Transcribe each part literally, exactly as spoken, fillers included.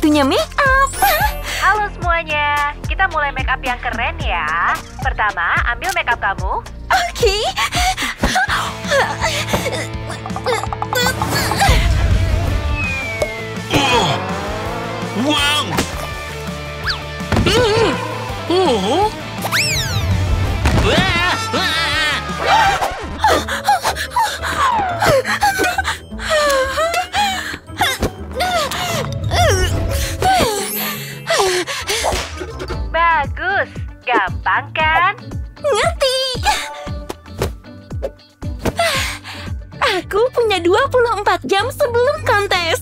waktunya make up. Halo semuanya, kita mulai make up yang keren ya. Pertama, ambil make up kamu. Oke. Oh, wow. Uh, uh. Wah, wah. Bagus, gampang kan? Ngerti. Aku punya dua puluh empat jam sebelum kontes.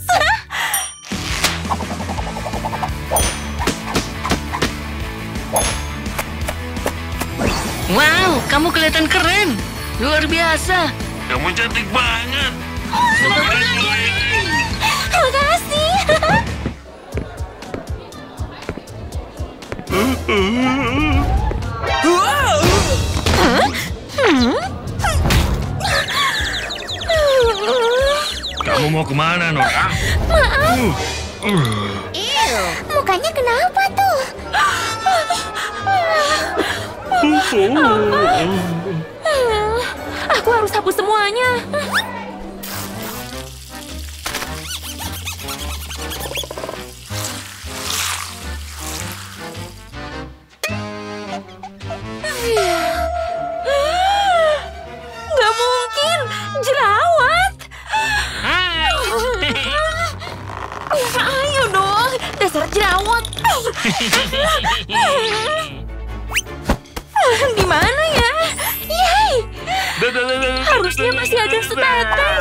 Wow, kamu kelihatan keren. Luar biasa. Kamu cantik banget. Makasih. Kamu mau kemana, Nora? Maaf. Uh. Ew, mukanya kenapa tuh? Aku harus hapus semuanya. Gak mungkin, jerawat. Ayo dong, dasar jerawat. Di mana ya? Yeay! Harusnya masih ada setetes.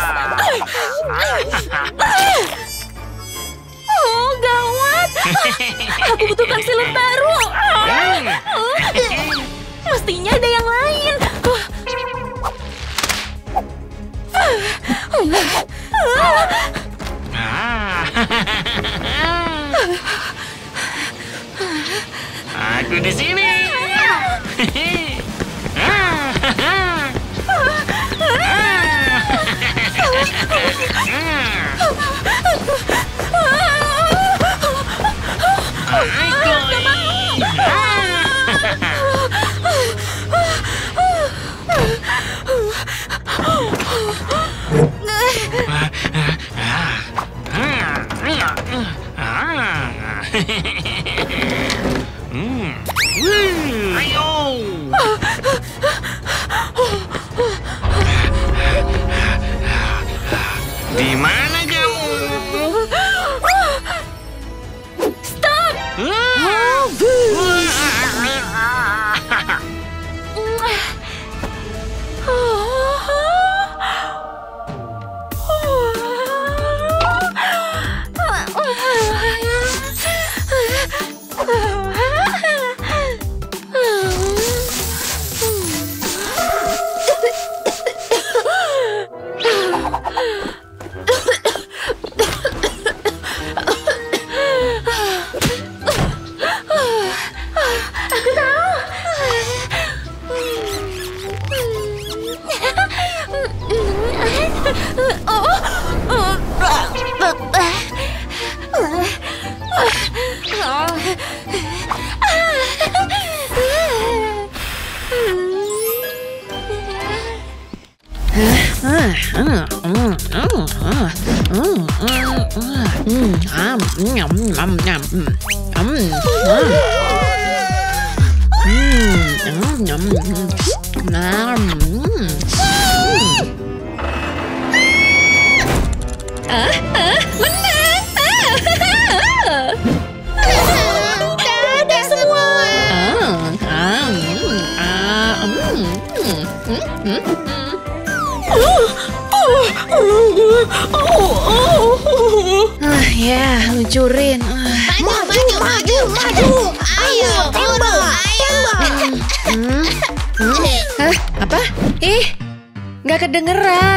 Oh, gawat. Aku butuh konseler baru. Mestinya ada yang lain. Aku di sini. Ayo. Di mana kamu? Stop! Ya, luncurin. Maju, maju, maju, maju. Ayo, tembak, tembak. Hmm? Hmm? Hah? Apa? Ih, nggak kedengeran.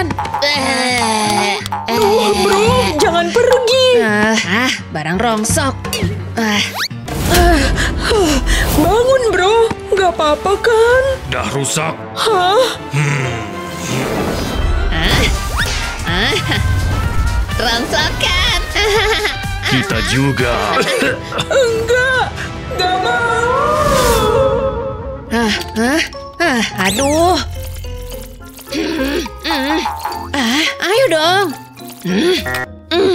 Bro, bro, jangan pergi. Ah, ah, barang rongsok. Ah. Bangun, bro. Nggak apa-apa kan? Dah rusak. Hah? Ah, ah, rongsokan. Kita juga. Enggak, enggak mau. Ah, ah, ah, aduh. Hmm, hmm. Ah, ayo dong. Hmm, hmm,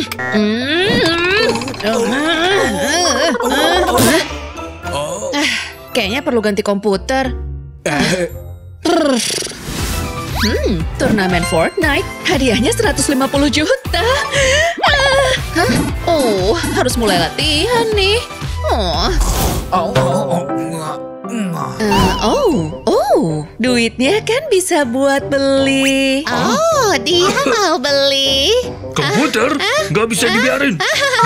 hmm. Ah, kayaknya perlu ganti komputer. Hmm, turnamen Fortnite. Hadiahnya seratus lima puluh juta. Ah, hah? Oh, harus mulai latihan nih. Oh. Uh, oh, oh, duitnya kan bisa buat beli. Oh, dia mau beli. Komputer nggak bisa dibiarin.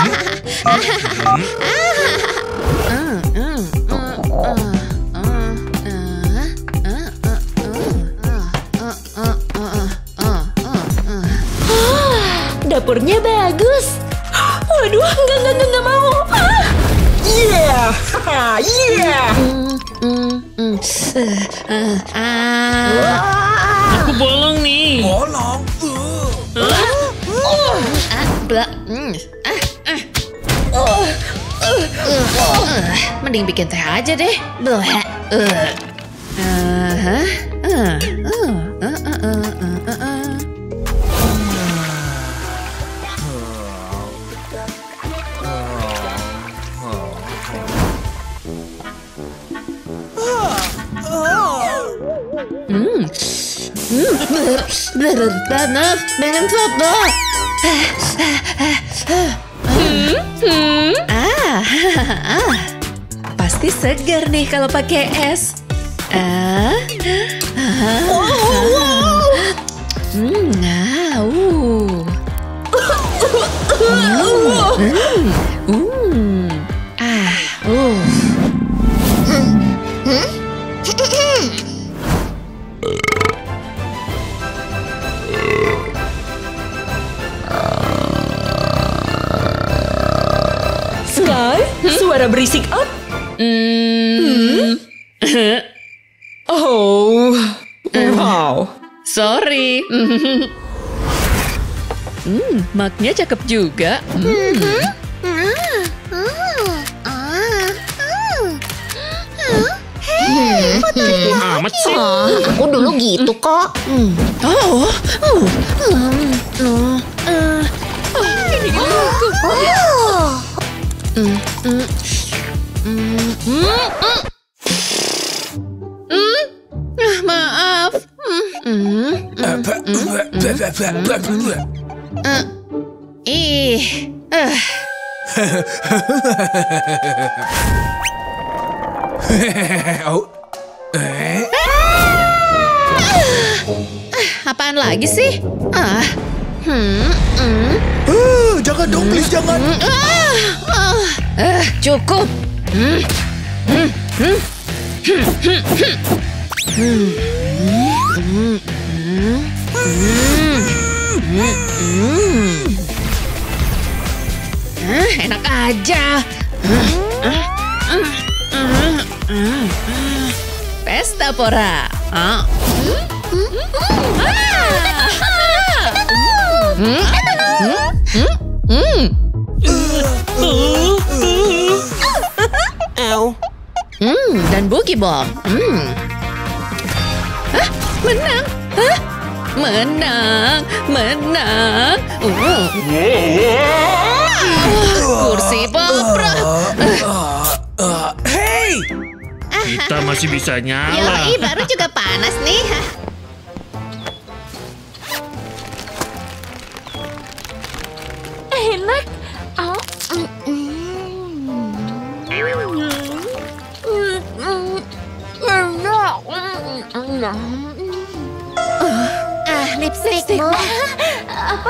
Dapurnya bagus. Waduh, enggak, enggak, enggak, enggak mau. Ah. Yeah, yeah. Mm, mm, uh, uh, Aku bolong nih. Bolong. ah, bla, mm, ah, ah. Uh, uh, uh, mending bikin teh aja deh. Blah, uh. Uh, huh? uh, uh, uh, uh, uh, uh, uh. Hmm. Hmm. Banget, pengen coba. Ah, ah, pasti segar nih kalau pakai es. Ah, ah, hmm, ah, uh. Hmm, hmm, ah, uh. Sky, suara berisik up. Hmm. Oh, wow. Sorry. Hmm, maknya cakep juga. Hmm. Amat sih. Aku dulu gitu kok. Hmm. Oh, oh, um, oh, uh, ini aku. Hmm, hmm, hmm, hmm, hmm. Hmm, ah, maaf. Hmm, hmm, uh, ih, uh. Oh. Eh? Ah, apaan lagi sih? Ah, hmm, hmm. Uh, jangan dong, please jangan. Ah, ah, ah, cukup. Hmm, hmm, hmm, hmm, hmm, hmm. Hmm, hmm, hmm, hmm, hmm. Ah, enak aja. Ah, ah, ah, ah, ah. Pesta pora. Ah. Hmm, hmm, hmm, hmm. Hmm, dan boogie bomb. Hmm. Hah? Menang? Hah? Menang, menang. Uh. Kursi bobrok. Uh, hey! Kita masih bisa nyala. Yoi, baru juga panas nih. Enak. Oh. Ah, lipstikmu. Apa?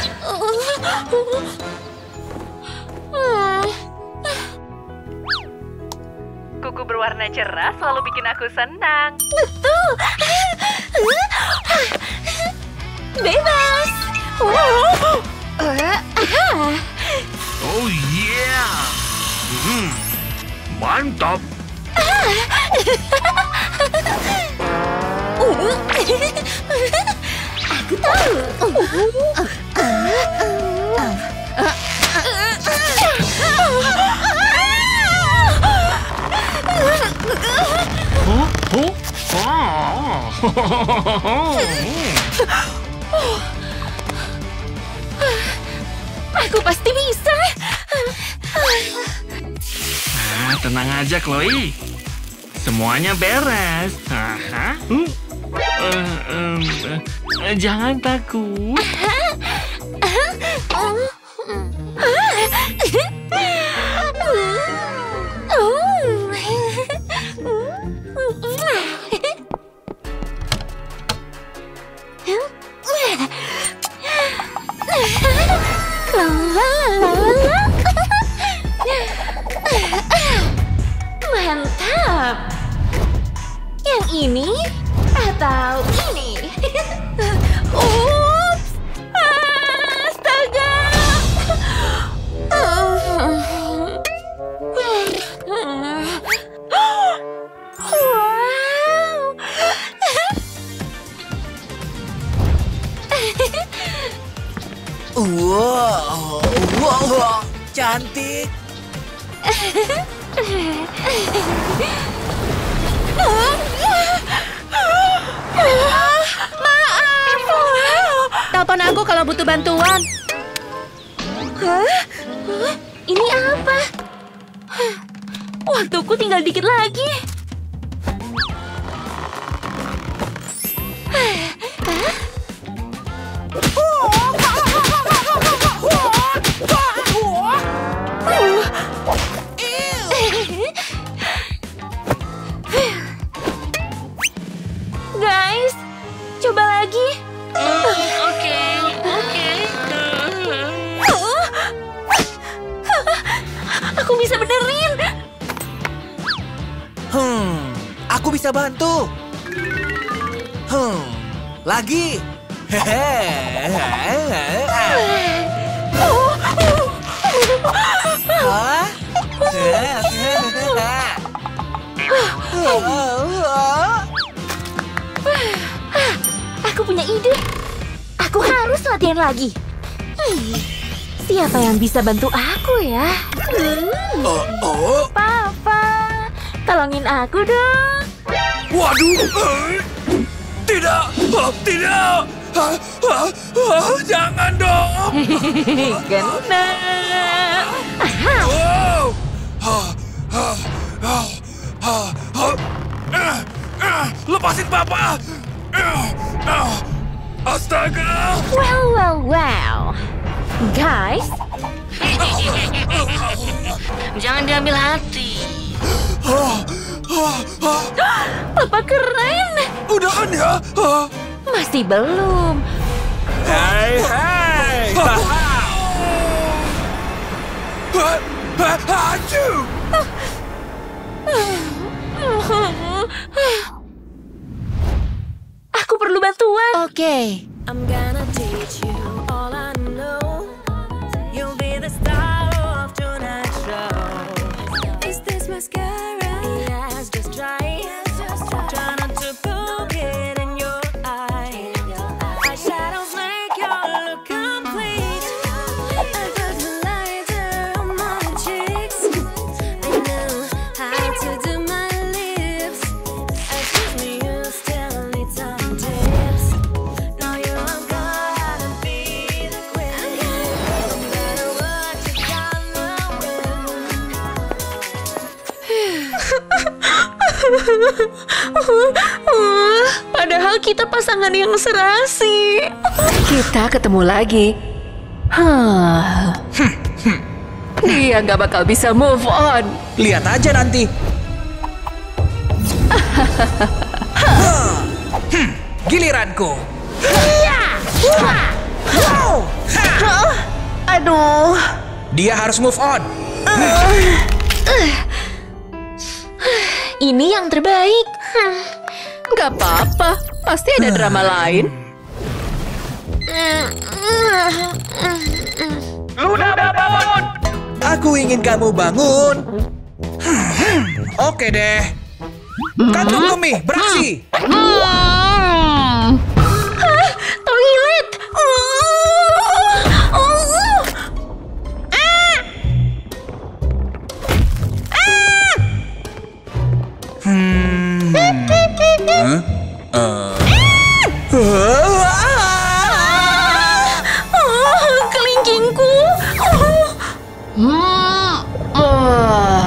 Kuku berwarna cerah selalu bikin aku senang. Betul. Bebas. Oh yeah. Hmm. Mantap. Aku tahu. Aku pasti bisa. Ah, tenang aja, Chloe. Semuanya beres. Aha. Uh, uh, um, uh, jangan takut. Mantap. Yang ini atau ini? Ups. Astaga. Wow, wow, wow, cantik. Telepon aku kalau butuh bantuan. Hah? Hah? Ini apa? Hah? Waktuku tinggal dikit lagi. Guys, coba lagi. Oke, oke. Aku bisa benerin. Hmm, aku bisa bantu. Hmm, lagi. Hehehe. Hah? Aku punya ide. Aku harus latihan lagi. Hmm, siapa yang bisa bantu aku ya? Hmm. Oh, oh. Papa, tolongin aku dong. Waduh. eh, Tidak, oh, tidak. Ah, ah, ah, jangan dong. Kena. Wow. Ah, ah, ah, ah, ah. Eh, eh, Lepasin papa. Eh, ah, Astaga. Wow, wow, wow. Guys, Jangan diambil hati. Ah, ah, ah. Papa keren. Udahan ya. Ah. Masih belum. Hai, hai. Hacu. Aku perlu bantuan. Oke. I'm gonna teach you all I know. You'll be the star of tonight's show. Is this mascara? Yes, just try it. Try not to poke it in your eye. Eyeshadows make your look complete. I put the lighter on my cheeks. I know how to do my lips. Excuse me, you still need some tips. Know you are gonna be the queen. No matter what you gonna Padahal kita pasangan yang serasi. Kita ketemu lagi. Hah. Dia nggak bakal bisa move on. Lihat aja nanti. Hmm, giliranku. Aduh. Dia harus move on. Ini yang terbaik. Hmm, nggak apa-apa. Pasti ada drama lain. Luna, bangun! Aku ingin kamu bangun. Hmm, Oke deh. Kantung kemih, beraksi. Hmm. Hah? Toilet. Uh. Uh. Ah. Ah. Hmm. Huh? Eh. Oh, kelingkingku. Oh. Hmm. Oh.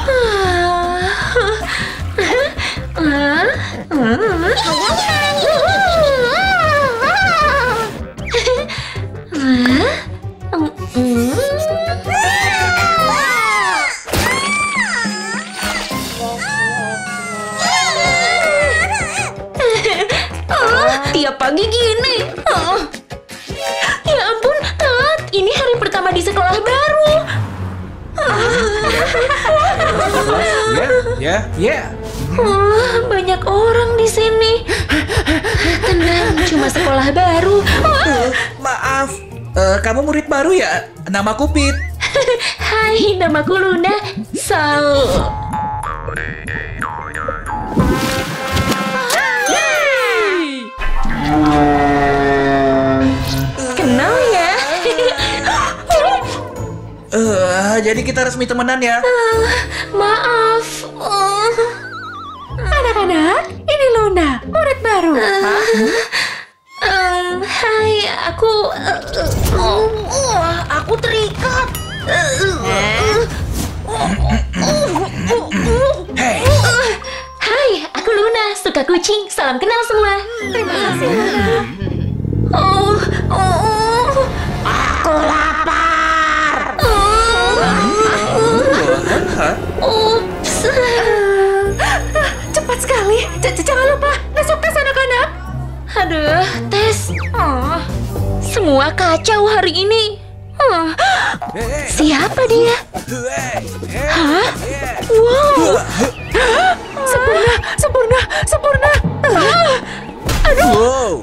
Tiap pagi gini. Oh. Ya ampun, Tat. Ini hari pertama di sekolah baru. Ya, ya, ya. Oh, banyak orang di sini. Tenang, cuma sekolah baru. Eh, maaf, Eh, kamu murid baru ya? Namaku Pit. Hai, namaku Luna. So, kenal ya? Eh, jadi kita resmi temenan ya? Maaf. Oh. Anak-anak, ini Luna, murid baru. Um, hai, aku, uh, uh, uh, aku terikat. Hei, Hai, aku Luna, suka kucing. Salam kenal semua. Terima kasih, Luna. Oh, oh, aku lapar. Oh, ups. Cepat sekali. J- j- Jangan lupa besok tes anak-anak. Aduh, tes. Oh, semua kacau hari ini. Oh, siapa dia? Hah? Wow. Sempurna, sempurna, sempurna. wow.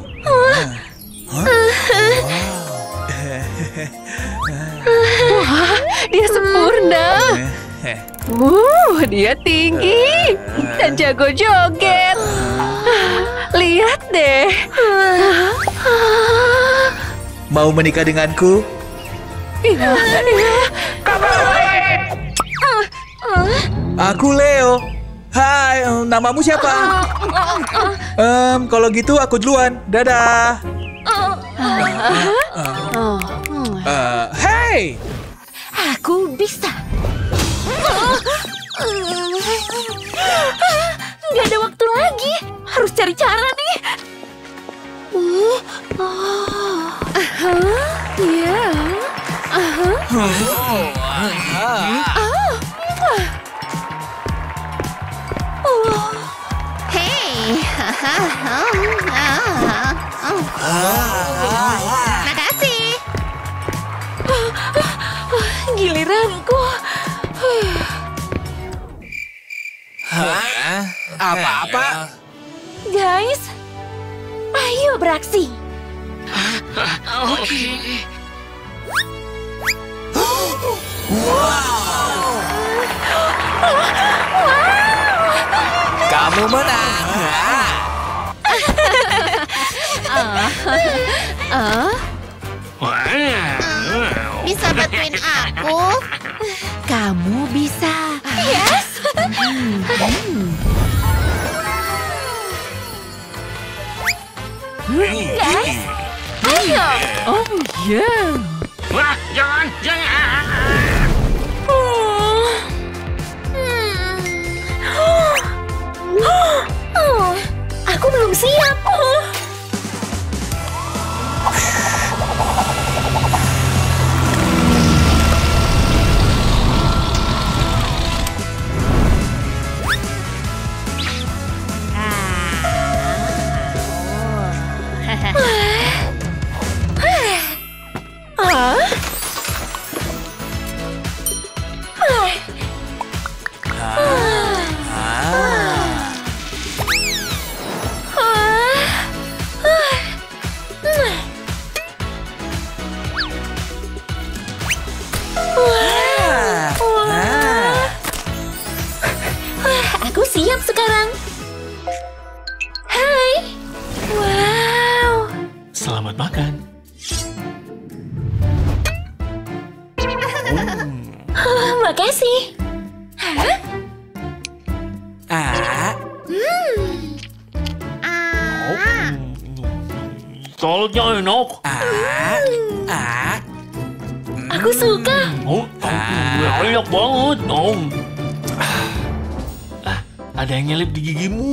Wah, dia sempurna. Uh, dia tinggi dan jago joget. Lihat deh. Mau menikah denganku? Iya, iya. Aku Leo. Hai, eh, namamu siapa? Em, kalau gitu aku duluan. Dadah. Eh, hey, Aku bisa. Nggak ada waktu lagi. Harus cari cara nih. Uh, oh. Iya. Hei, makasih. Giliranku. apa-apa? Guys, ayo beraksi. Oke. Kamu menang. Bisa bantuin aku? Kamu bisa. Guys, ayo. Oh, iya. Wah, jangan, jangan. Oh. Hmm. Oh, aku belum siap. Oh. Aku siap sekarang. Hai. Wow. Selamat makan. Oh, makasih. Hah? Ah, Ah, Salutnya enak. Ah, ah. Aku suka. Oh, oh, enak banget. Oh. Ah, ada yang nyelip di gigimu.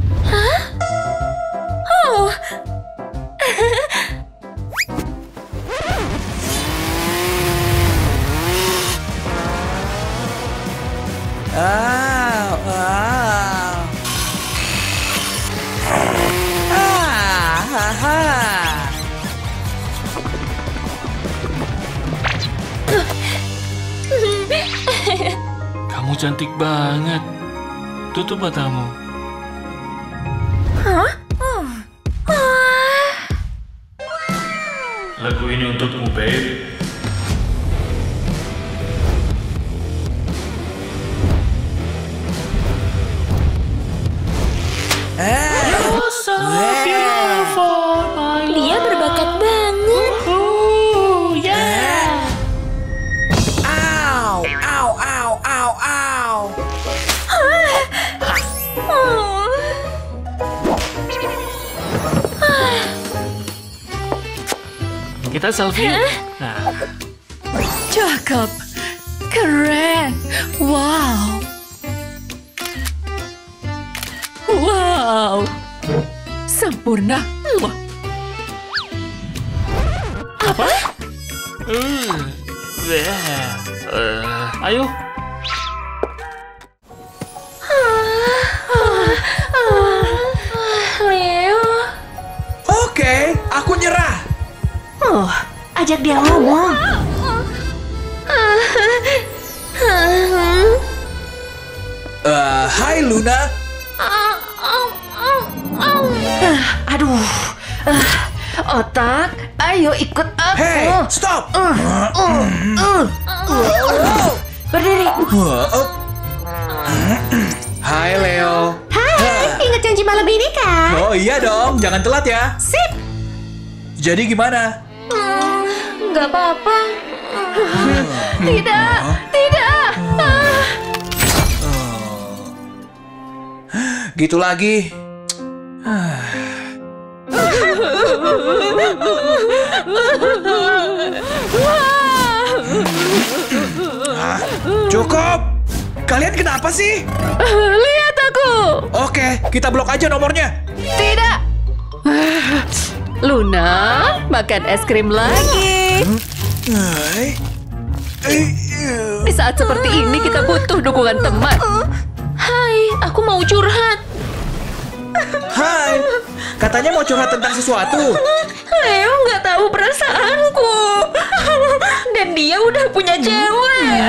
Oh. Ah, ah. Ah, ha, ha. Kamu cantik banget. Tutup matamu. Lagu ini untukmu, babe. Dia berbakat banget. Oh, yeah. Au, au, au, au, au. Kita selfie. Nah, Cakep. Keren. Wow. Wow. Sempurna. Wah. apa? Uh, yeah. uh, ayo. Leo. Oke, aku nyerah. Oh, ajak dia ngomong. Eh, hai Luna. Aduh. Ah, otak, ayo ikut aku. Hey, stop. Berdiri. Hai Leo. Hai, ingat janji malam ini kan? Oh iya dong, jangan telat ya. Sip. Jadi gimana? Nggak apa-apa. Tidak, tidak. Ah. Gitu lagi. Ah, cukup. Kalian kenapa sih? Lihat aku. Oke, kita blok aja nomornya. Tidak. Luna, makan es krim lagi. Hai. Eh, Di saat seperti ini kita butuh dukungan teman. Hai, aku mau curhat. Hai. Katanya mau curhat tentang sesuatu. Leo nggak tahu perasaanku. Dan dia udah punya cewek.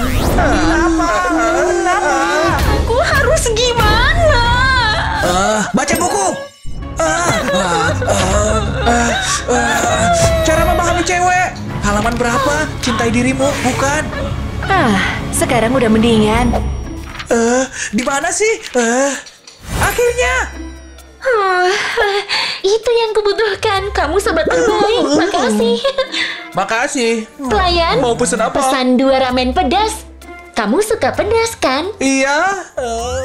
Aku harus gimana? Ah, baca buku. Ah, ah, ah, ah, ah. Cara memahami cewek. Halaman berapa? Cintai dirimu, bukan? Ah, sekarang udah mendingan. Eh, di mana sih? Eh, akhirnya. Huh, itu yang kubutuhkan. Kamu sobat terbaik. Makasih. Makasih. Pelayan, Mau pesen apa? pesan dua ramen pedas. Kamu suka pedas kan? Iya. eh.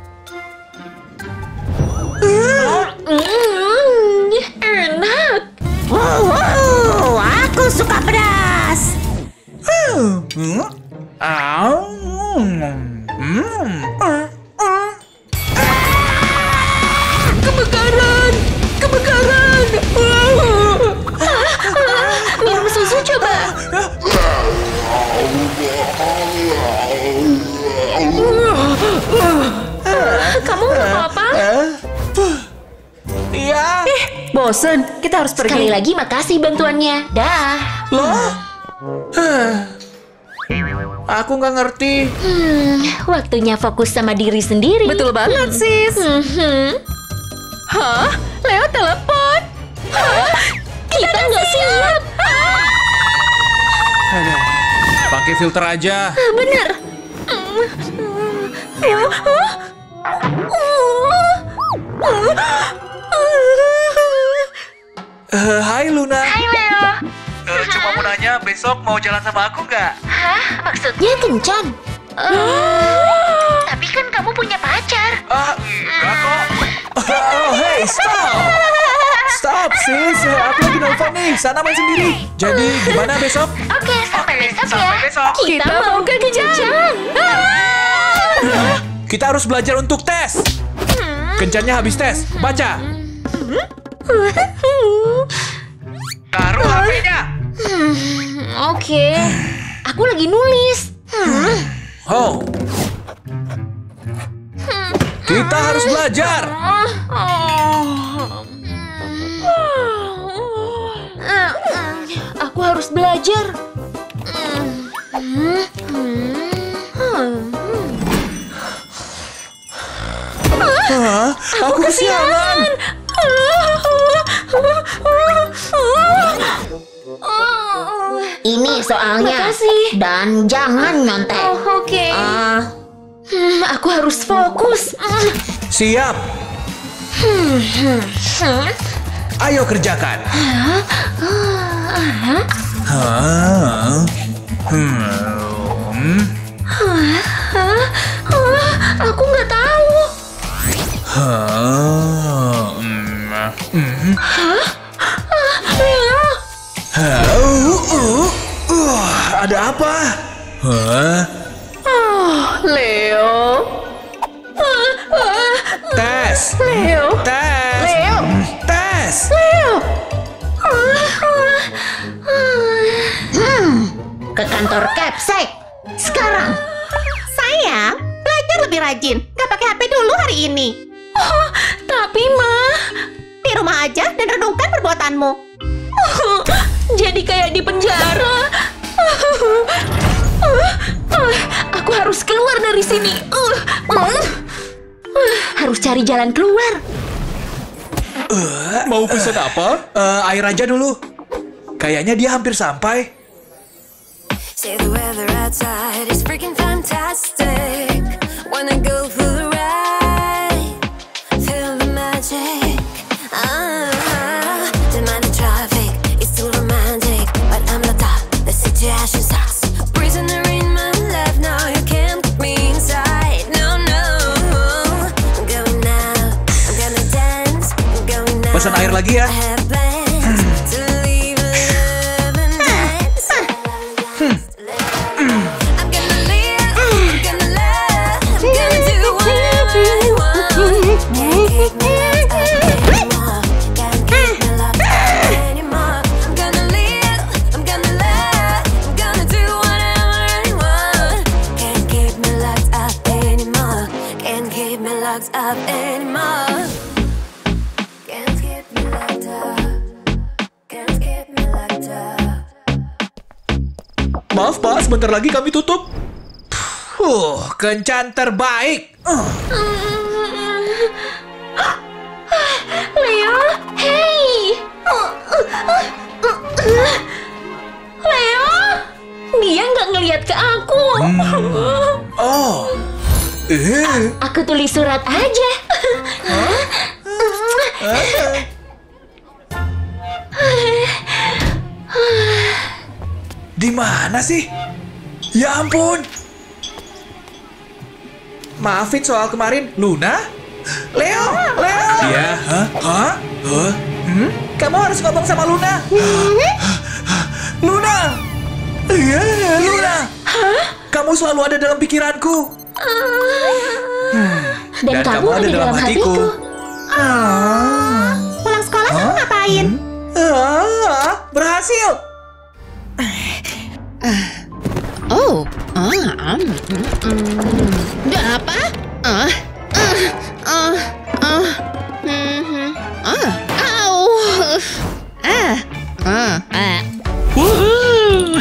Mm, enak. Wow, wow, aku suka pedas. Hmm. Au. Hmm. Kebakaran! Kebakaran! Minum susu coba. Kamu nggak apa-apa? Iya. Bosen, kita harus Sekali pergi. lagi makasih bantuannya. Dah. Loh? Huh. Aku nggak ngerti. Hmm, waktunya fokus sama diri sendiri. Betul banget, sis. Mhm. Hah? Leo telepon. Kita nggak siap. Aduh, pakai filter aja. Bener. Eh, hai Luna. Hai Leo. Eh, cuma mau nanya, besok mau jalan sama aku nggak? Hah? Maksudnya kencan. Tapi kan kamu punya pacar. Ah, enggak kok. Oh, hey, stop. Stop. Stop, sis. Aku lagi nelfon nih. Sana main sendiri. Jadi, gimana besok? Oke, sampai besok ya. Sampai besok. Kita mau ke Kencan. Kita harus belajar untuk tes. Kencannya habis tes. Baca. Taruh H P-nya. Oke. Aku lagi nulis. Oh. Kita harus belajar. Aku harus belajar. Hah? Aku kesiangan. Ini soalnya. Makasih. Dan jangan nyontek. Oh, oke. Ah, Hmm, aku harus fokus. Siap. Ayo kerjakan. Hah? Hmm. Aku nggak tahu. Hah? Hmm. Leo, Hah? Uh, uh, uh, ada apa? Hah? Leo, Tes. Leo, Tes. Leo. Tes. Leo. ke kantor Capsek. Sekarang. Sayang, belajar lebih rajin. Gak pakai H P dulu hari ini. Oh, tapi Ma, Di rumah aja dan renungkan perbuatanmu. jadi kayak di penjara. Aku harus keluar dari sini. Harus cari jalan keluar. Mau pesan apa? Eh, air aja dulu. Kayaknya dia hampir sampai. Say the weather outside is freaking fantastic. Wanna go for the ride, feel the magic. Ah, don't mind the traffic, it's too romantic, but I'm not up. The situation sucks. Prisoner in my life now, you can't keep me inside. No, no, I'm going out, I'm gonna dance, I'm going out. Pesan air lagi ya. I have plans to leave love and dance. I'm gonna live, I'm gonna love, I'm gonna do whatever I want. Can't keep me locked up anymore. Can't keep me locked up anymore. I'm gonna live, I'm gonna love, I'm gonna do whatever I want. Can't keep me locked up anymore. Can't keep me locked up anymore. Can't keep me locked up. Can't keep me locked up. Maaf Pak, sebentar lagi kami tutup. Huh, kencan terbaik. Uh. Leo, hey. Leo, dia nggak ngelihat ke aku. Oh. Eh. Aku tulis surat aja. Di mana sih? Ya ampun. Maafin soal kemarin, Luna. Leo, Leo. Iya, hah? Hah? Hah? Hmm? Kamu harus ngomong sama Luna. Luna. Iya, Luna. Kamu selalu ada dalam pikiranku. Dan, kamu ada dalam hatiku. Pulang sekolah kamu ngapain? Ah, berhasil. Oh, ah, um, mm, apa? Ah, ah, ah, ah, mhm, ah, au, ah, ah, ah. Wuhu.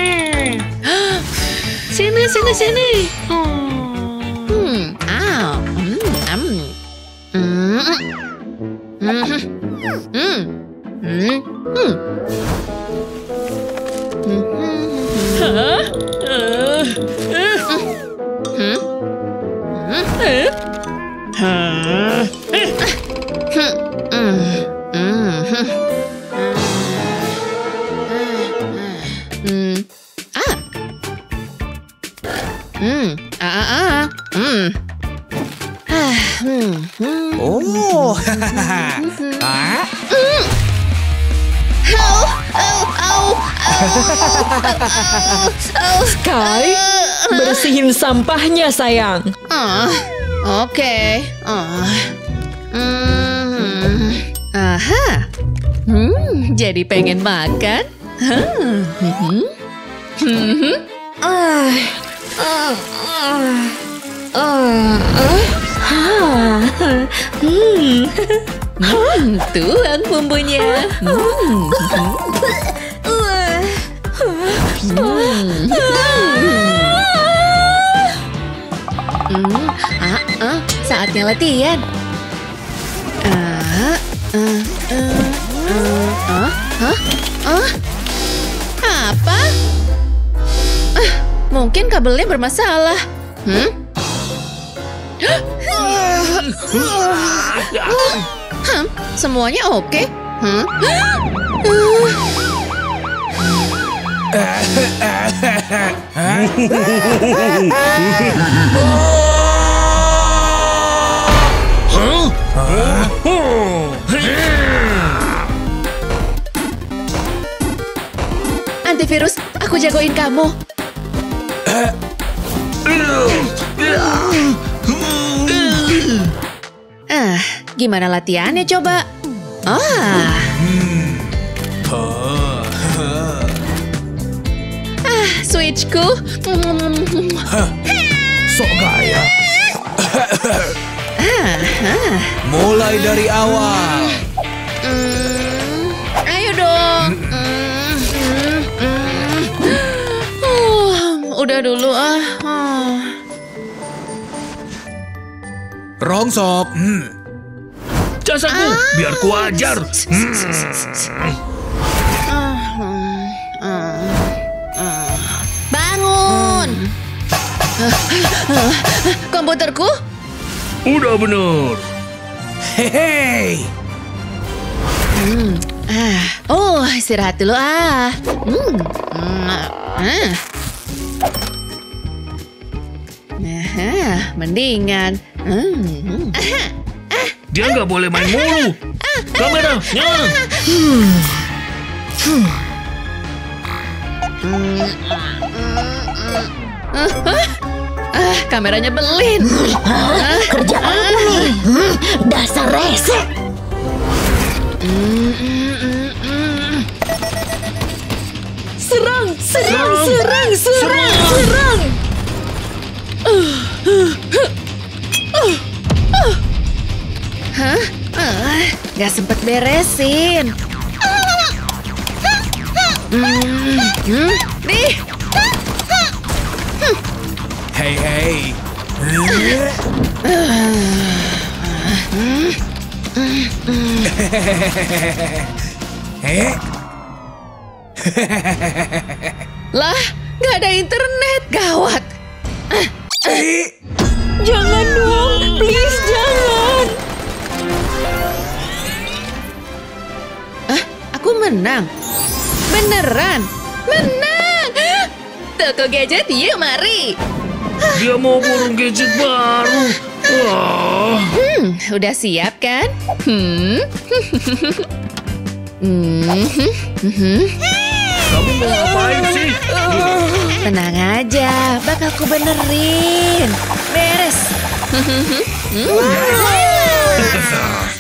Sini, sini, sini. Hmm, ah, hmm, um, hmm, hmm, hmm, hmm, hmm. Hah? Eh, eh. Hmm? Eh? Hah? Eh. Hmm. Hmm. Hmm. Ah. Hmm. Ah ah ah. Hmm. Ah. Hmm. Hmm. Oh. Ah. Au, au, au, au. Sky, bersihin sampahnya sayang. Ah, oke. Ah. Hmm. Aha. Hmm, jadi pengen makan? Hmm. Hmm. Hmm. Ah, ah, ah, ah, ah. Hmm. Hmm, tuang bumbunya. Hmm. Hmm. Hmm. Ah, ah, saatnya latihan. Ah, ah, ah, ah, ah, ah. Apa? Ah, mungkin kabelnya bermasalah. Hmm? Hmm, semuanya oke? Hmm? Antivirus, aku jagoin kamu. Ah, gimana latihannya coba? Ah. Ah, switchku. Sok gaya. Ah, ah. Mulai dari awal. Hmm, ayo dong. Hmm, hmm, hmm. Uh, udah dulu ah. Ah. Rongsok. Hmm. Jasaku, biar ku ajar. Hmm. Bangun! Komputerku? Udah bener. Hehe. Hmm. Ah. Oh, istirahat dulu ah. Hmm. Ah. Ah, mendingan. Hmm. Dia nggak boleh main mulu. Kamera, nyala. Ah, kameranya belin. Ah, Kerja apa nih? Hmm, dasar rese. Serang, serang, serang, serang, serang. Hah? Ah, gak sempet beresin. Hmm, hmm, nih. Hei, hei. Hei. Lah, gak ada internet. Gawat. Jangan dong, please jangan. Ah, aku menang. Beneran. Menang. Toko gadget, yuk mari. Dia mau burung gadget baru. Wah. Hmm, udah siap kan? Hmm. Hmm. Hmm. Kamu mau ngapain sih? Tenang aja, bakal ku benerin. Beres. Hmm.